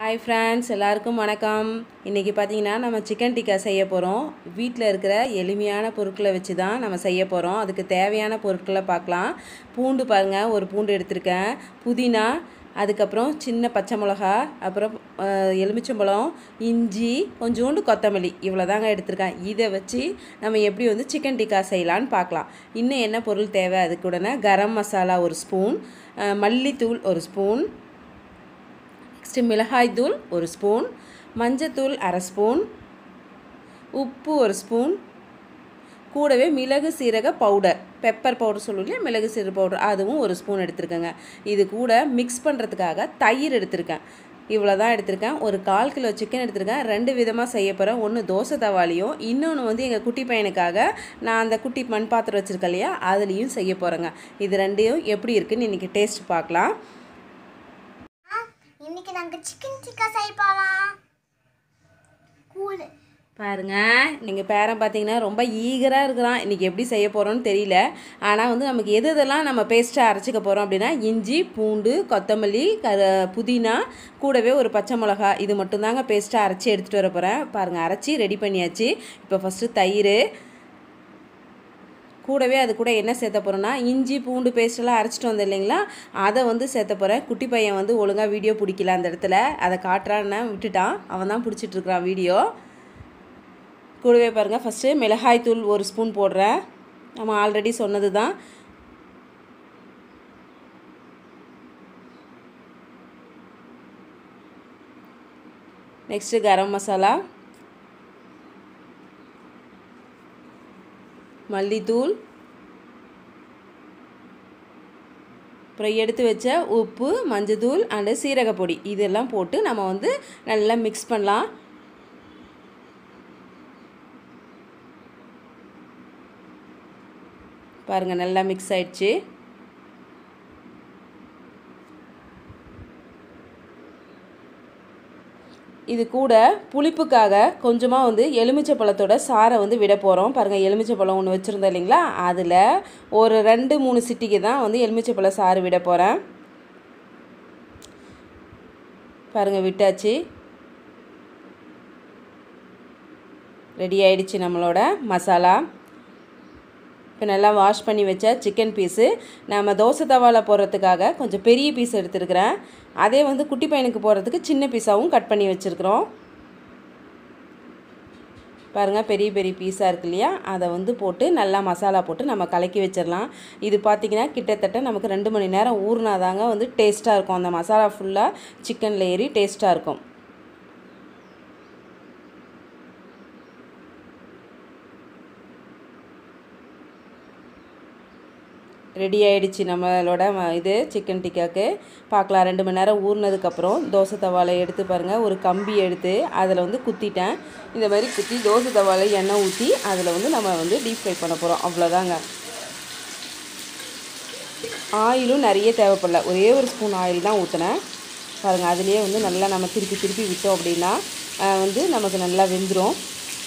Hi friends, எல்லாருக்கும் வணக்கம். இன்றைக்கி பார்த்தீங்கன்னா நம்ம சிக்கன் டிக்கா செய்ய போகிறோம். வீட்டில் இருக்கிற எளிமையான பொருட்களை வச்சு தான் நம்ம செய்ய போகிறோம். அதுக்கு தேவையான பொருட்களை பார்க்கலாம். பூண்டு பாருங்கள், ஒரு பூண்டு எடுத்திருக்கேன். புதினா, அதுக்கப்புறம் சின்ன பச்சை மிளகா, அப்புறம் எலுமிச்சம்பழம், இஞ்சி, கொஞ்சோண்டு கொத்தமல்லி, இவ்வளோ தாங்க எடுத்திருக்கேன். இதை வச்சு நம்ம எப்படி சிக்கன் டிக்கா செய்யலான்னு பார்க்கலாம். இன்னும் என்ன பொருள் தேவை அதுக்கு உடனே கரம் மசாலா ஒரு ஸ்பூன், மல்லித்தூள் ஒரு ஸ்பூன், நெக்ஸ்ட்டு மிளகாய் தூள் ஒரு ஸ்பூன், மஞ்சத்தூள் அரை ஸ்பூன், உப்பு ஒரு ஸ்பூன், கூடவே மிளகு சீரக பவுடர், பெப்பர் பவுடர் சொல்லுவீங்க, மிளகு சீரக பவுடர் அதுவும் ஒரு ஸ்பூன் எடுத்துருக்கேங்க. இது கூட மிக்ஸ் பண்ணுறதுக்காக தயிர் எடுத்திருக்கேன். இவ்வளோ தான் எடுத்திருக்கேன். ஒரு 1/4 கிலோ சிக்கன் எடுத்திருக்கேன். 2 விதமாக செய்ய போகிறேன். ஒன்று தோசை தவாலையும், இன்னொன்று எங்கள் குட்டி பையனுக்காக நான் அந்த குட்டி மண் பாத்திரம் வச்சுருக்கேன் இல்லையா, அதுலேயும் செய்ய போகிறேங்க. இது ரெண்டையும் எப்படி இருக்குன்னு இன்றைக்கி டேஸ்ட் பார்க்கலாம். இன்னைக்கு நாங்க சிக்கன் டிக்கா செய்ய போறோம். கூல் பாருங்க, நீங்கள் பேரன் பார்த்தீங்கன்னா ரொம்ப ஈகராக இருக்கிறான். இன்றைக்கி எப்படி செய்ய போகிறோன்னு தெரியல. ஆனால் நமக்கு எதெல்லாம் நம்ம பேஸ்ட்டாக அரைச்சிக்க போகிறோம் அப்படின்னா, இஞ்சி, பூண்டு, கொத்தமல்லி, புதினா, கூடவே ஒரு பச்சை மிளகா, இது மட்டும்தாங்க பேஸ்ட்டாக அரைச்சி எடுத்துகிட்டு வர போகிறேன். பாருங்கள், அரைச்சி ரெடி பண்ணியாச்சு. இப்போ ஃபஸ்ட்டு தயிர், கூடவே அது கூட என்ன சேர்த்த போகிறோன்னா, இஞ்சி பூண்டு பேஸ்ட்டெல்லாம் அரைச்சிட்டு வந்தேன் இல்லைங்களா, அதை சேர்த்த போகிறேன். குட்டி பையன் ஒழுங்காக வீடியோ பிடிக்கல, அந்த இடத்துல அதை காட்டுறான்னு விட்டுட்டான். அவன் தான் பிடிச்சிட்ருக்கிறான் வீடியோ. கூடவே பாருங்கள், ஃபஸ்ட்டு மிளகாய் தூள் ஒரு ஸ்பூன் போடுறேன். நம்ம ஆல்ரெடி சொன்னது தான். நெக்ஸ்ட்டு கரம் மசாலா, மல்லித்தூள், அப்புறம் எடுத்து வச்ச உப்பு, மஞ்சத்தூள் அண்டு சீரகப்பொடி, இதெல்லாம் போட்டு நம்ம நல்லா மிக்ஸ் பண்ணலாம். பாருங்கள், நல்லா மிக்ஸ் ஆயிடுச்சு. இது கூட புளிப்புக்காக கொஞ்சமாக எலுமிச்சை பழத்தோட சாரை விட போகிறோம். பாருங்கள், எலுமிச்சை பழம் ஒன்று வச்சுருந்தோம் இல்லைங்களா, அதில் ஒரு 2-3 சிட்டிக்கு தான் எலுமிச்சை பழ சாறு விட போகிறேன். பாருங்கள், விட்டாச்சு. ரெடி ஆயிடுச்சு நம்மளோட மசாலா. இப்போ நல்லா வாஷ் பண்ணி வச்ச சிக்கன் பீஸு நம்ம தோசை தவாவில் போடுறதுக்காக கொஞ்சம் பெரிய பீஸ் எடுத்துருக்கிறேன். அதே குட்டி பையனுக்கு போடுறதுக்கு சின்ன பீஸாகவும் கட் பண்ணி வச்சுருக்குறோம். பாருங்கள், பெரிய பெரிய பீஸாக இருக்கு இல்லையா, அதை போட்டு நல்லா மசாலா போட்டு நம்ம கலக்கி வச்சிடலாம். இது பார்த்திங்கன்னா கிட்டத்தட்ட நமக்கு 2 மணி நேரம் ஊறினாதாங்க டேஸ்ட்டாக இருக்கும். அந்த மசாலா ஃபுல்லாக சிக்கனில் ஏறி டேஸ்ட்டாக இருக்கும். ரெடி ஆகிடுச்சு நம்மளோட சிக்கன் டிக்காக்கு. பார்க்கலாம். 2 மணி நேரம் ஊறினதுக்கப்புறம் தோசை தவாலை எடுத்து பாருங்கள், ஒரு கம்பி எடுத்து அதில் குத்திட்டேன். இந்த மாதிரி குத்தி தோசை தவாலை எண்ணெய் ஊற்றி அதில் நம்ம டீப் ஃப்ரை பண்ண போகிறோம். அவ்வளோதாங்க. ஆயிலும் நிறைய தேவைப்படல, ஒரே ஒரு ஸ்பூன் ஆயில் தான் ஊற்றினேன். பாருங்கள், அதுலேயே நல்லா நம்ம திருப்பி திருப்பி விட்டோம் அப்படின்னா நமக்கு நல்லா வெந்துடும்.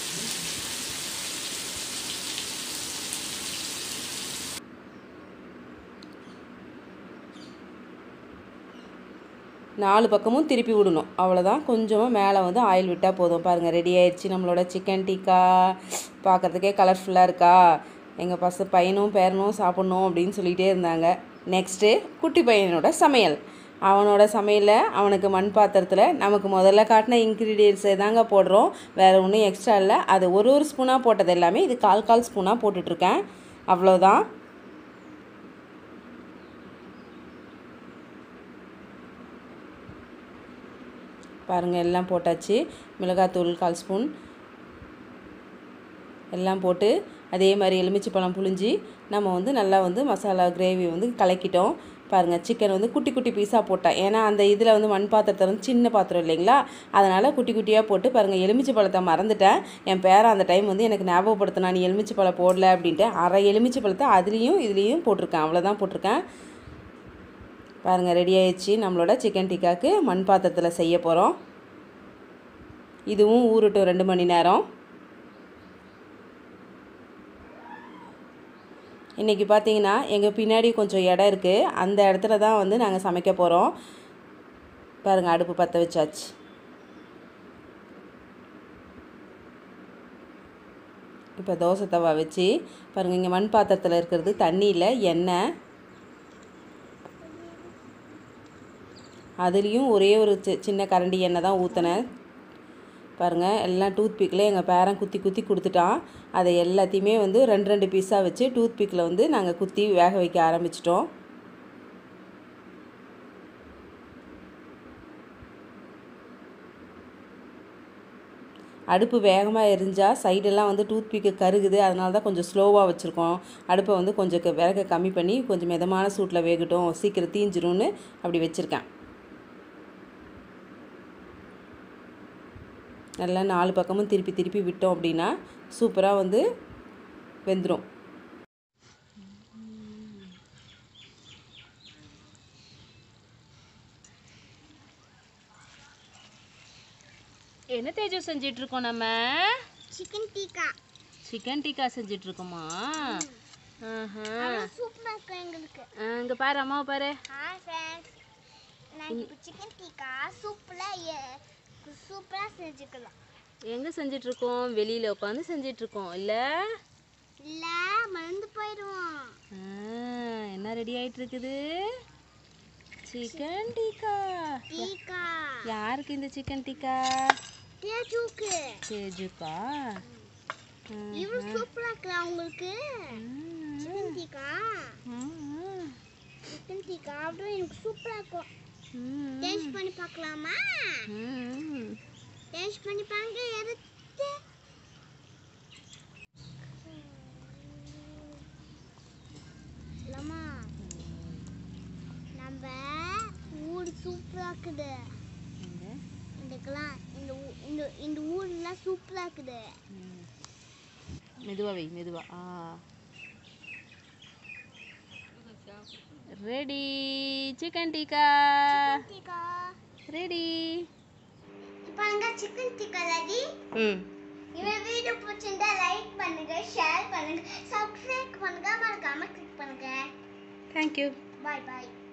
நாலு பக்கமும் திருப்பி விடணும். அவ்வளோதான். கொஞ்சமாக மேலே ஆயில் விட்டால் போதும். பாருங்கள், ரெடி ஆயிடுச்சு நம்மளோட சிக்கன் டிக்கா. பார்க்குறதுக்கே கலர்ஃபுல்லாக இருக்கா. எங்கள் பையனும் பேரனும் சாப்பிட்ணும் அப்படின்னு சொல்லிகிட்டே இருந்தாங்க. நெக்ஸ்ட்டு குட்டி பையனோட சமையல். அவனோட சமையலில் அவனுக்கு மண் பாத்திரத்தில் நமக்கு முதல்ல காட்டின இன்க்ரீடியன்ஸை தாங்க போடுறோம். வேறு ஒன்றும் எக்ஸ்ட்ரா இல்லை. அது ஒரு ஸ்பூனாக போட்டது எல்லாமே இது 1/4 ஸ்பூனாக போட்டுட்ருக்கேன். அவ்வளோதான். பாருங்கள், எல்லாம் போட்டாச்சு. மிளகாத்தூள் 1/4 ஸ்பூன் எல்லாம் போட்டு அதே மாதிரி எலுமிச்சை பழம் புழிஞ்சி நம்ம நல்லா மசாலா கிரேவி கலக்கிட்டோம். பாருங்கள், சிக்கன் குட்டி குட்டி பீஸாக போட்டேன். ஏன்னா அந்த இதில் மண் பாத்திரத்தை சின்ன பாத்திரம் இல்லைங்களா, அதனால் குட்டி குட்டியாக போட்டு பாருங்கள். எலுமிச்சை பழத்தை மறந்துட்டேன். என் பேரை அந்த டைம் எனக்கு ஞாபகப்படுத்தினா, நீ எலுமிச்சை பழம் போடல அப்படின்ட்டு. அரை எலுமிச்சை பழத்தை அதுலேயும் இதுலேயும் போட்டிருக்கேன். அவ்வளோதான் போட்டிருக்கேன். பாருங்கள், ரெடி ஆயிடுச்சு நம்மளோட சிக்கன் டிக்காக்கு. மண் பாத்திரத்தில் செய்ய போகிறோம். இதுவும் ஊறட்டும் 2 மணி நேரம். இன்றைக்கி பார்த்தீங்கன்னா எங்கள் பின்னாடி கொஞ்சம் இடம் இருக்குது. அந்த இடத்துல தான் நாங்கள் சமைக்க போகிறோம். பாருங்கள், அடுப்பு பற்ற வச்சாச்சு. இப்போ தோசை தவா வச்சு பாருங்கள், இங்கே மண் பாத்திரத்தில் இருக்கிறது தண்ணியில் எண்ணெய், அதுலேயும் ஒரே ஒரு சின்ன கரண்டி எண்ணெய் தான் ஊற்றினேன். பாருங்கள், எல்லாம் டூத் பிக்கில் எங்கள் பேரன் குத்தி குத்தி கொடுத்துட்டான். அதை எல்லாத்தையுமே வந்து 2 பீஸாக வச்சு டூத் பிக்கில் வந்து நாங்கள் குத்தி வேக வைக்க ஆரம்பிச்சிட்டோம். அடுப்பு வேகமாக எரிஞ்சால் சைடெல்லாம் வந்து டூத் பிக்கு கருகுது. அதனால தான் கொஞ்சம் ஸ்லோவாக வச்சுருக்கோம். அடுப்பை வந்து கொஞ்சம் விறகை கம்மி பண்ணி கொஞ்சம் மிதமான சூட்டில் வேகட்டும், சீக்கிரம் தீஞ்சிரும்னு அப்படி வச்சுருக்கேன். நல்லா 4 பக்கமும் திருப்பி திருப்பி விட்டோம் அப்படின்னா சூப்பராக வந்து வெந்துடும். என்ன தேஜு செஞ்சிட்ருக்கோம்? நம்ம சிக்கன் டிக்கா. சிக்கன் டிக்கா செஞ்சிட்ருக்கோமா? சூப்பரா இருக்கு எங்களுக்கு. இங்கே பாரு, அம்மாவை பாரு. ஹாய் ஃப்ரெண்ட்ஸ், நான் இப்போ சிக்கன் டிக்கா சூப்பரா செஞ்சுக்கலாம். எங்கே செஞ்சிட்ருக்கோம்? வெளியில் உட்காந்து செஞ்சிட்ருக்கோம் இல்லை? இல்லை, மறந்து போயிடுவோம். என்ன ரெடி ஆகிட்டு இருக்குது? சிக்கன் டிக்கா. டிக்கா யாருக்கு இந்த சிக்கன் டிக்கா? தேஜுக்கு. தேஜுக்கா? இவ்வளோ சூப்பரா இருக்குல்ல உங்களுக்கு சிக்கன் டிக்கா? சிக்கன் டிக்கா அப்படியே எனக்கு சூப்பரா இருக்கும். டேஸ்ட் பண்ணி பார்க்கலாமா? டேஸ்ட் பண்ணி பாருங்க. எடுத்து லம்மா, நம்ம ஊர் சூப்பரா இருக்குது. இந்த ஊர்லாம் சூப்பரா இருக்குது. மெதுவா வை, மெதுவா. Ready chicken tikka. ரெடி. பாருங்க, சிக்கன் டிக்கா ரெடி. இந்த வீடியோ பிடிச்சிருந்தா லைக் பண்ணுங்க, ஷேர் பண்ணுங்க, சப்ஸ்கிரைப் பண்ணுங்க, மறக்காம கிளிக் பண்ணுங்க. தேங்க்யூ. பாய் பாய்.